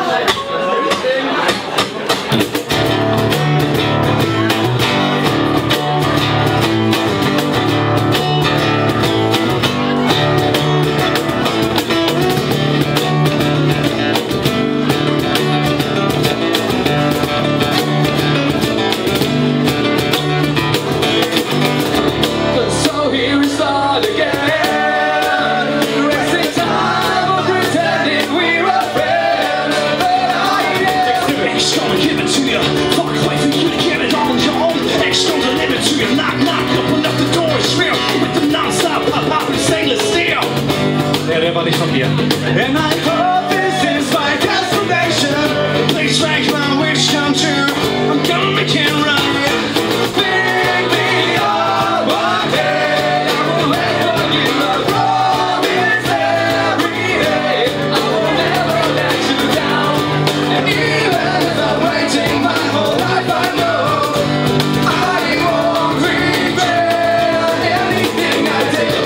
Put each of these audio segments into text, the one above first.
Der war nicht von mir. And I hope this is my destination. Please make my wish come true. I'm gonna make it right. Pick me up one day. I will wait for you. I promise every day. I will never let you down. And even if I'm waiting my whole life, I know I won't regret anything I did.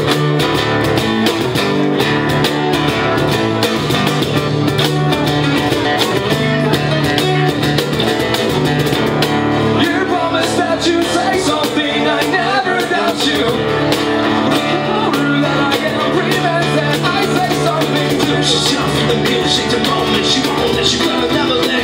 You say something, I never doubt you. That I am dreaming, and I say something too. She's just the music, the moment you own that you're gonna never let